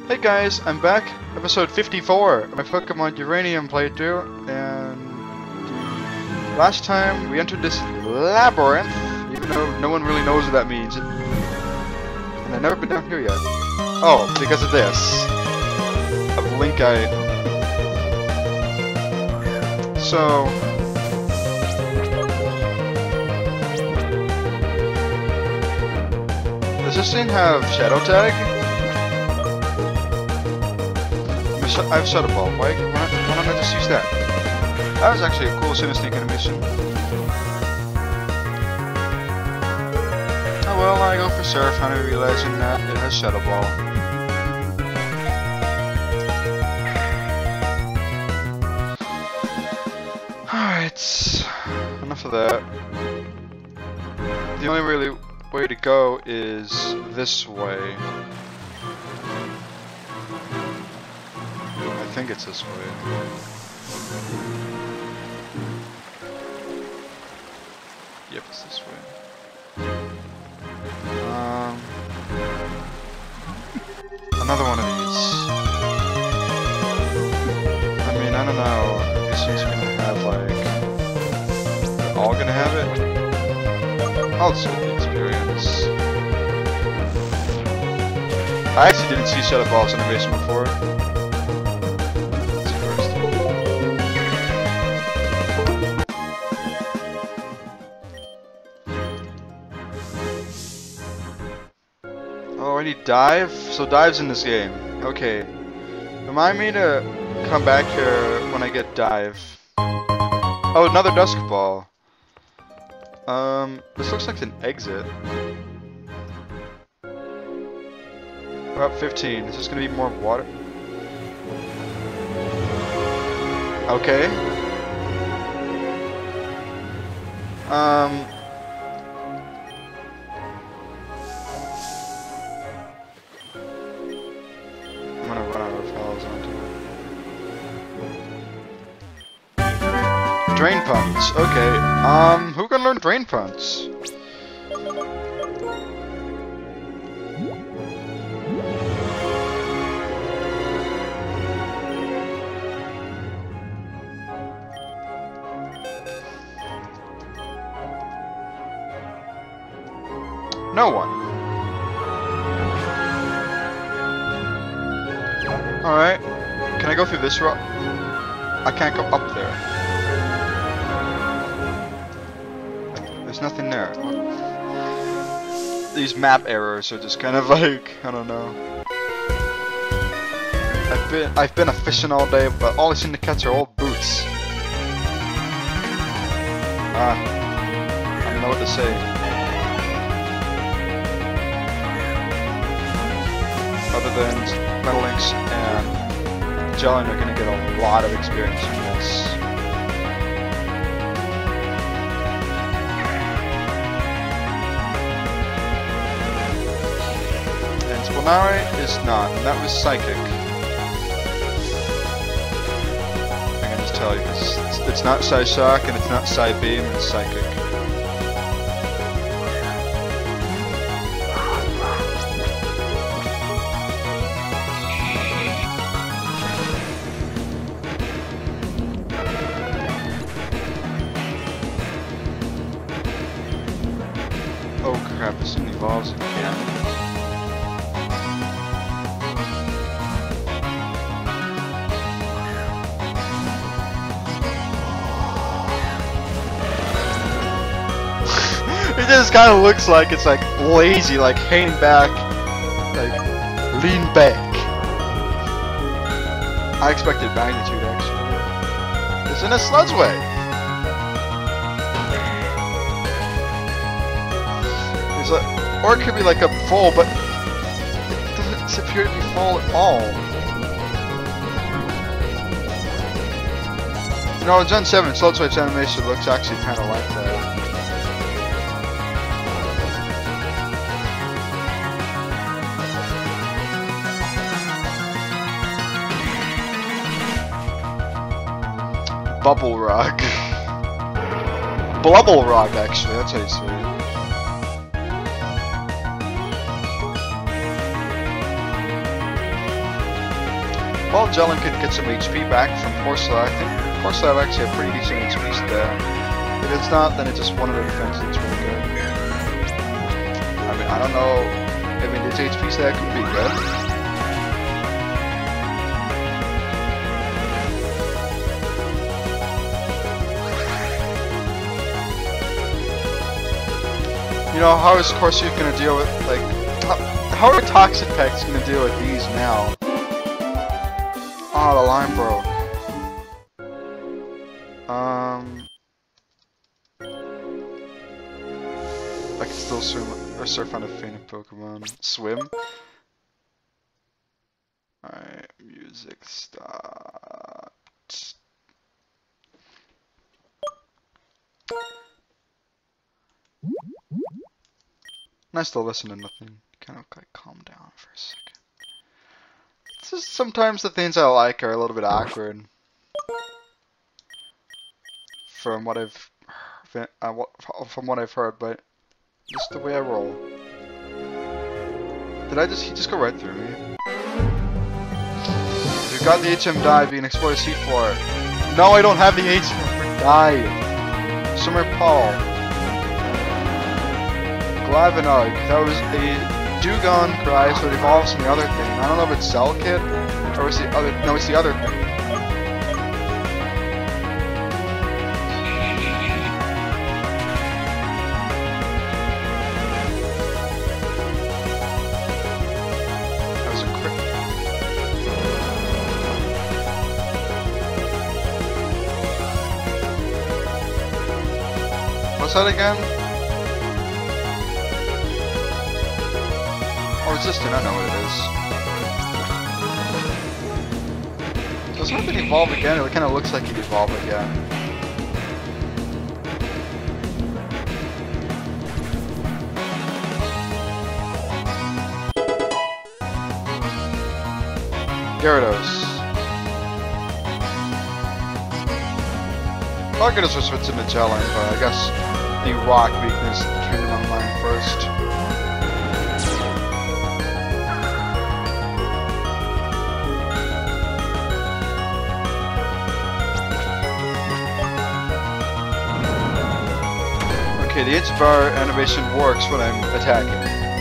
Hey guys, I'm back. Episode 54 of my Pokémon Uranium playthrough, and last time we entered this labyrinth, even though no one really knows what that means. And I've never been down here yet. Oh, because of this. Of Link Eye. So... does this thing have Shadow Tag? I have Shadow Ball. Why don't I just use that? That was actually a cool Sinister animation. Oh well, I go for Surf, finally realizing that it has Shadow Ball. Alright, enough of that. The only really way to go is this way. I think it's this way. Yep, it's this way. Another one of these. I mean, I don't know if these things are gonna have, like... they're all gonna have it? I'll just get the experience. I actually didn't see Shadow Ball's animation before. Oh, I need Dive? So Dive's in this game. Okay. Remind me to come back here when I get Dive. Oh, another Dusk Ball. This looks like an exit. About 15. Is this gonna be more water? Okay. I'm gonna run out of fells onto it. Drain Punch. Okay. Who can learn Drain Punch? No one. Alright. Can I go through this rock? I can't go up there. There's nothing there. These map errors are just kind of like, I don't know. I've been a fishing all day, but all I seem to catch are old boots. I don't know what to say. Other than Metal Links and Jellin are going to get a lot of experience from this. And Spinari is not, and that was Psychic. I can just tell you, because it's not Psyshock and it's not Psybeam, it's Psychic. Oh crap, this thing evolves again. It just kind of looks like it's like lazy, like hanging back, like lean back. I expected magnitude actually. It's in a Sludgeway. Or it could be like a full, but it doesn't appear to be full at all. You know, in Gen 7, Sludgewave's animation looks actually kind of like that. Bubble Rock. Blubble Rock, actually, that's how you say it. Well, Jellin could get some HP back from Corsola. I think Corsola actually have pretty decent HP stat. If it's not, then it's just one of the defenses that's really good. I mean, I don't know. I mean, its HP stat could be good. You know, how is Corsola gonna deal with, like, how are Toxic Packs gonna deal with these now? Oh, the line broke. I can still swim or surf on a fainted Pokemon. Swim? Alright, music start. And I still listen to nothing. Kind of like calm down for a second. It's just sometimes the things I like are a little bit awkward. From what I've heard, but just the way I roll. Did he just go right through me? You got the HM dive, you can explore C4. No, I don't have the HM dive. Summer Paul. Glavenug, that was a Dewgong cry, so it evolves from the other thing. I don't know if it's Cell Kid, or it's the other, no, it's the other thing. That was a crit. What's that again? Oh, resistant, I know what it is. Does something evolve again? It kind of looks like it evolved again. Gyarados. Gyarados was switched to Magellan, but I guess the rock weakness came to my mind first. Okay, the H-bar animation works when I'm attacking.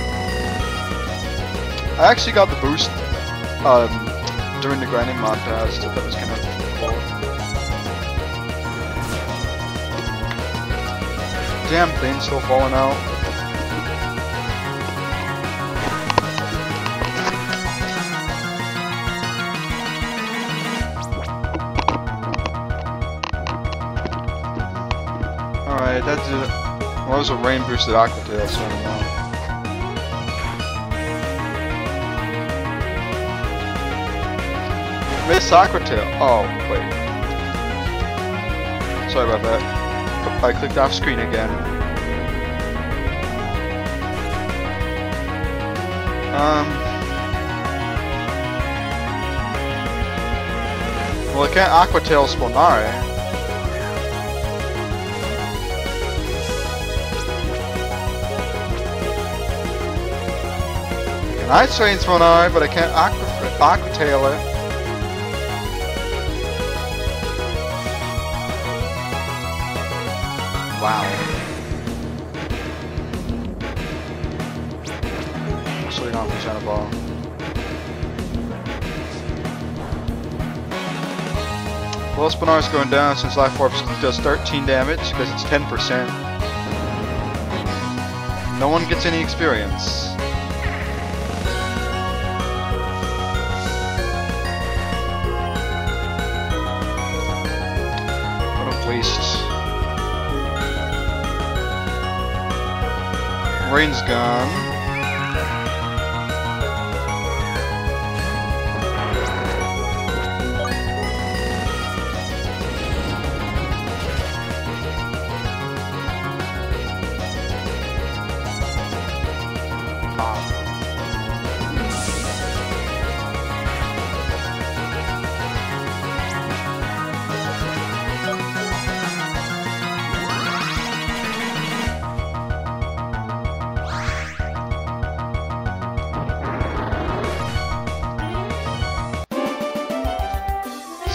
I actually got the boost during the grinding montage, so that was kind of cool. Damn thing still falling out. Alright, that's it. Well, that was a rain boosted Aqua Tail, so I don't know. Miss Aqua Tail. Oh, wait. Sorry about that. I clicked off screen again. Well, I can't Aqua Tail Spinari. Ice Train's Spinari, but I can't Aqua Tail it. Wow. Actually, not for Shadow Ball. Well, Spinar's going down since Life Orb does 13 damage because it's 10%. No one gets any experience. What a waste. Rain's gone.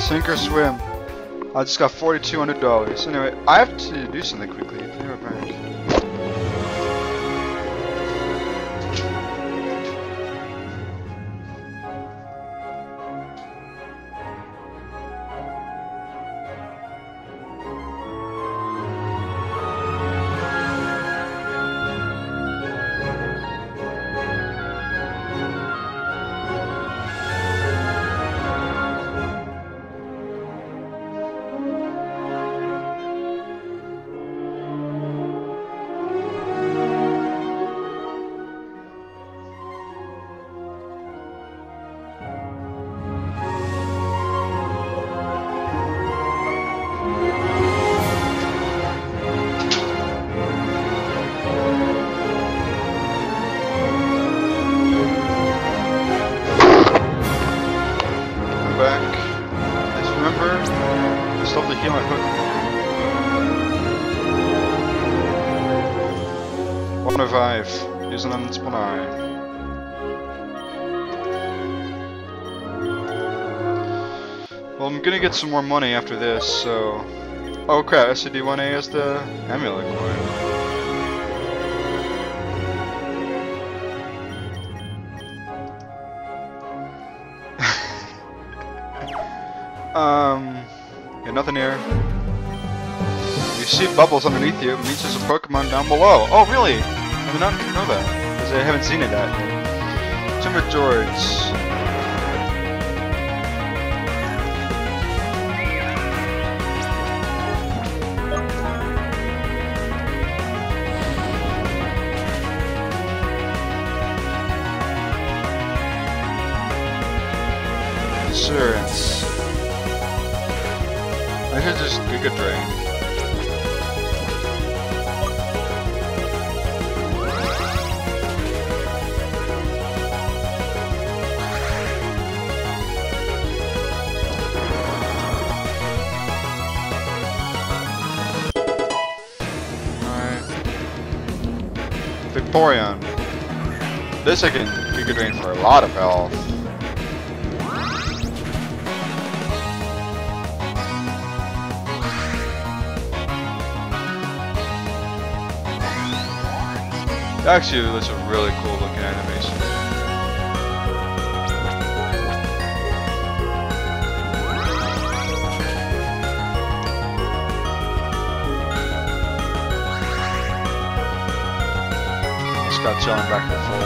Sink or swim. I just got $4,200. Anyway, I have to do something quickly. Be right back. Revive using an spawn eye. Well, I'm gonna get some more money after this, so. Oh crap, SCD-1A is the amulet coin. Yeah, nothing here. You see bubbles underneath you, it means there's a Pokemon down below. Oh, really? I did not know that, because I haven't seen it yet. Timber George. Insurance. I should just Giga Drain. Vaporeon. This I can Giga Drain for a lot of health. Actually, that's a really cool looking animation. Got chilling back to full.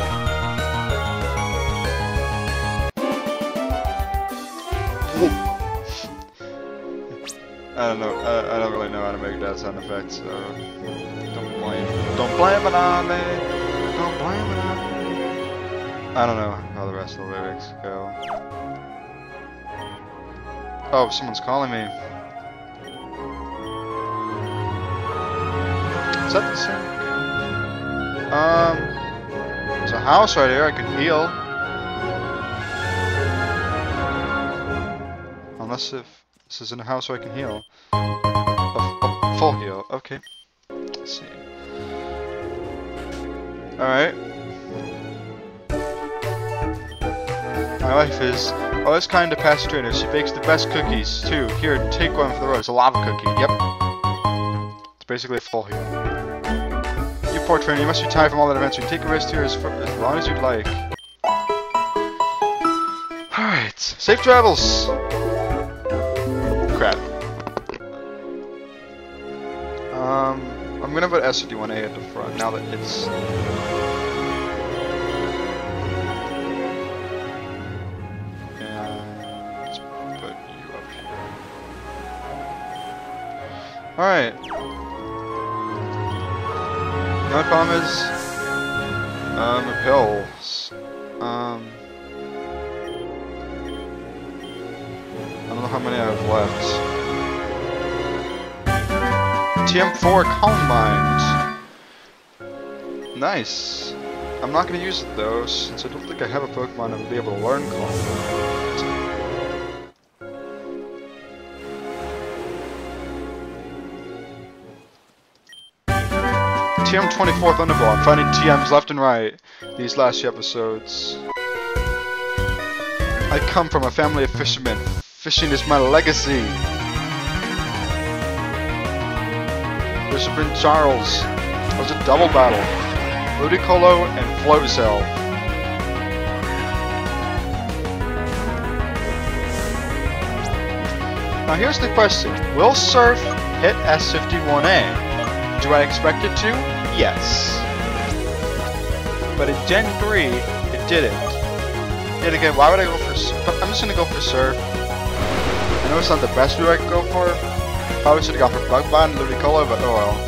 I don't know. I don't really know how to make that sound effect, so don't blame it on me. Don't blame it on me. I don't know how the rest of the lyrics go. Oh, someone's calling me. Is that the same? There's a house right here I can heal. Unless if this is in a house where I can heal. A full heal, okay. Let's see. Alright. My wife is always kind to past trainer. She bakes the best cookies, too. Here, take one for the road. It's a lava cookie. Yep. It's basically a full heal. Poor trainer, you must be tired from all that adventure. Take a rest here as long as you'd like. Alright, safe travels! Crap. I'm gonna put SCD-1A at the front now that it's... And let's put you up here. Alright. The only problem is, repels. I don't know how many I have left. TM4 Calm Mind. Nice. I'm not going to use it though, since I don't think I have a Pokemon that would be able to learn Calm Mind. TM24 Thunderball. I'm finding TMs left and right these last few episodes. I come from a family of fishermen. Fishing is my legacy. Bishop and Charles. It was a double battle. Ludicolo and Float Cell. Now here's the question. Will Surf hit S51A? Do I expect it to? Yes. But in Gen 3, it didn't. Yet again, why would I go for Surf? I'm just gonna go for Surf. I know it's not the best route I could go for. Probably should have gone for Bug Bond and Ludicolo, but oh well.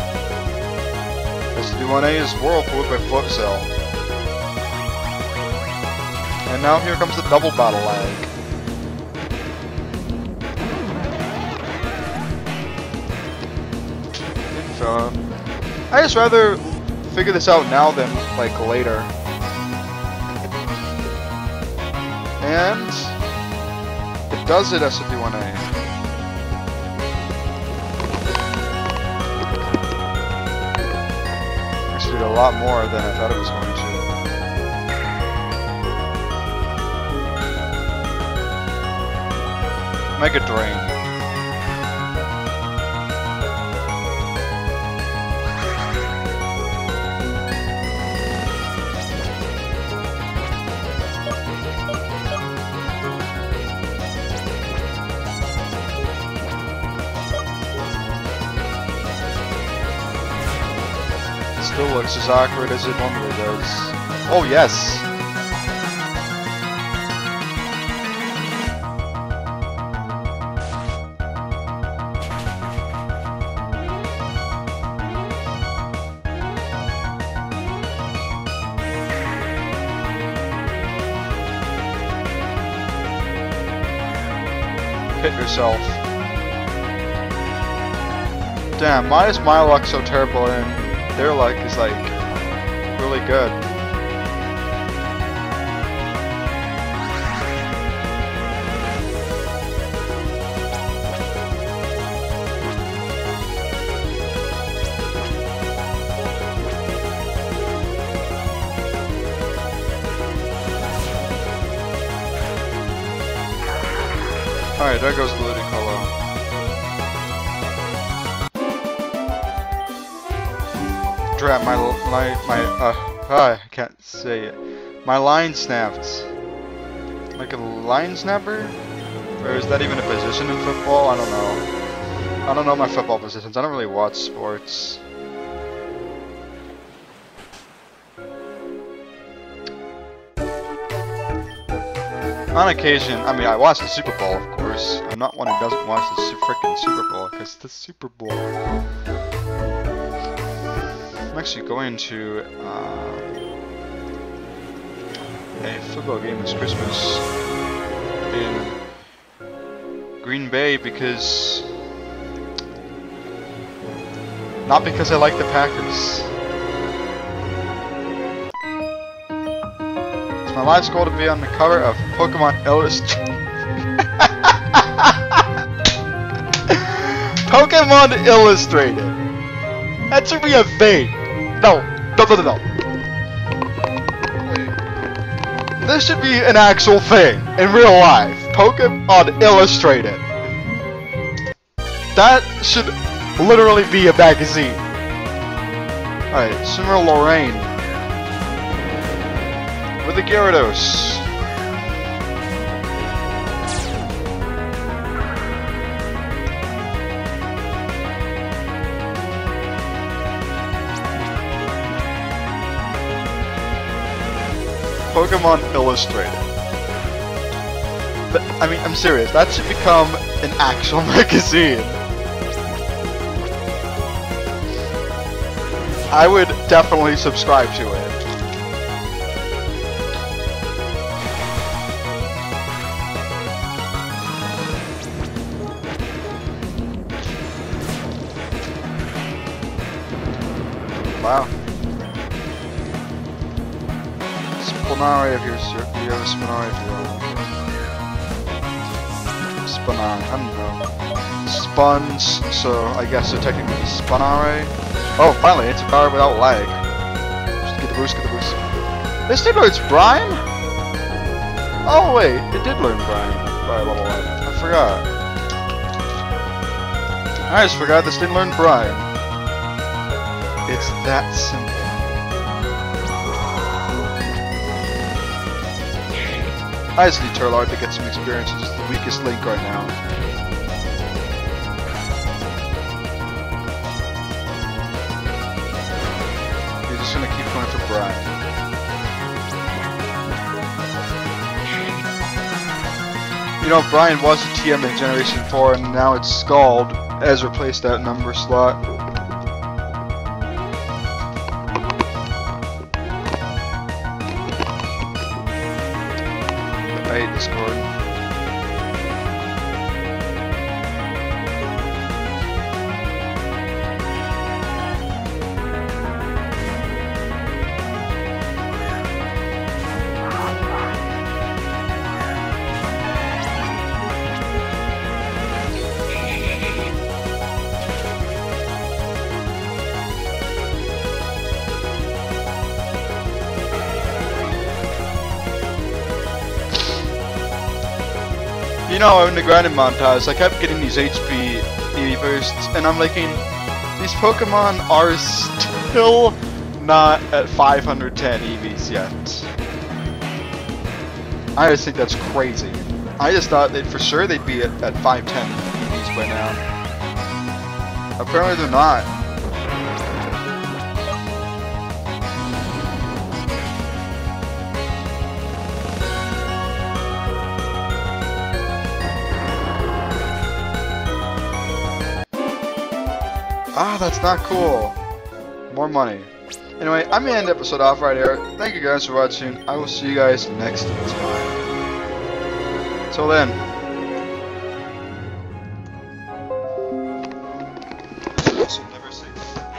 S51A is Whirlpool by Float Cell. And now here comes the double battle lag. I just rather figure this out now than like later. And it does it S51A. Actually did a lot more than I thought it was going to. Mega Drain. Still looks as awkward as it normally does. Oh yes! Hit yourself. Damn, why is my luck so terrible and their luck is like really good? Alright, there goes the Ludicolo. Drat, I can't say it. My line snapped. Like a line snapper? Or is that even a position in football? I don't know. I don't know my football positions. I don't really watch sports. On occasion, I mean, I watch the Super Bowl, of course. I'm not one who doesn't watch the freaking Super Bowl, because the Super Bowl. I'm actually going to a football game this Christmas in Green Bay because... not because I like the Packers. It's my life's goal to be on the cover of Pokémon Illustrated. Pokémon Illustrated. That should be a thing. No. This should be an actual thing in real life. Pokémon Illustrated. That should literally be a magazine. Alright, Simmer Lorraine. With the Gyarados. Pokémon Illustrated. But, I mean, I'm serious. That should become an actual magazine. I would definitely subscribe to it. Wow. Spinari if you're you have a Spinari if you're Spinari, I don't know. Spuns, so I guess they're technically Spinari. Oh, finally, it's a car without lag. Just get the boost, This did learn Brine? Oh wait, it did learn Brine by level 1. I forgot. I just forgot this didn't learn Brian. It's that simple. I just need Turlard to get some experience. It's the weakest link right now. He's just gonna keep going for Brian. You know, Brian was a TM in Generation 4, and now it's Scald has replaced that number slot. I hate Discord. You know, in the grinding montage, I kept getting these HP EV boosts, and I'm thinking, these Pokemon are still not at 510 EVs yet. I just think that's crazy. I just thought that for sure they'd be at 510 EVs by now. Apparently they're not. Ah, that's not cool. More money. Anyway, I'm gonna end the episode off right here. Thank you guys for watching. I will see you guys next time. Till then. Never say.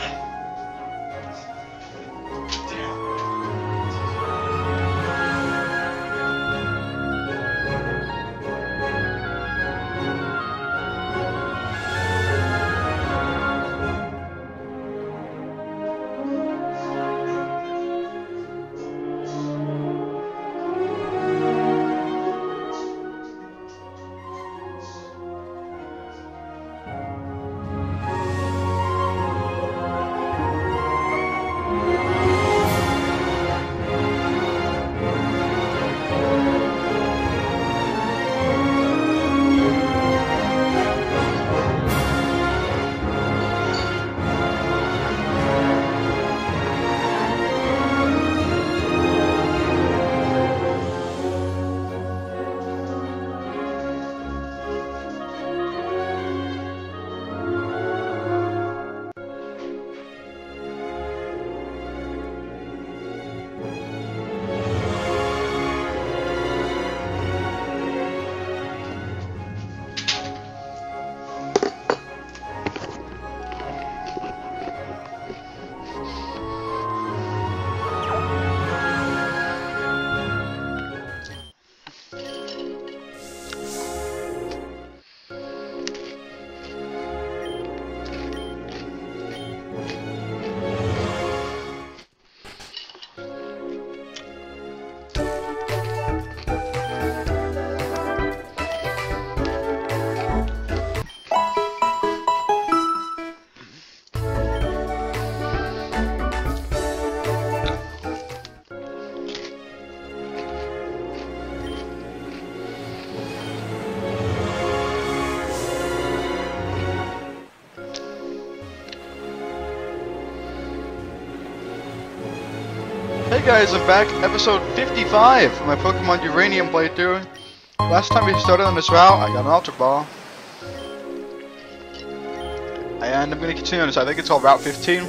Hey guys, I'm back, episode 55 of my Pokemon Uranium playthrough. Last time we started on this route, I got an Ultra Ball. And I'm going to continue on this, I think it's called Route 15.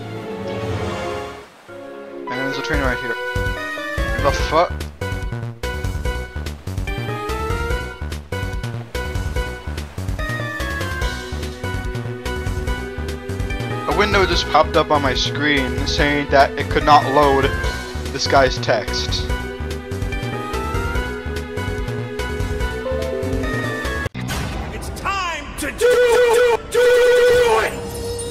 And there's a train right here. The fuck? A window just popped up on my screen saying that it could not load this guy's text.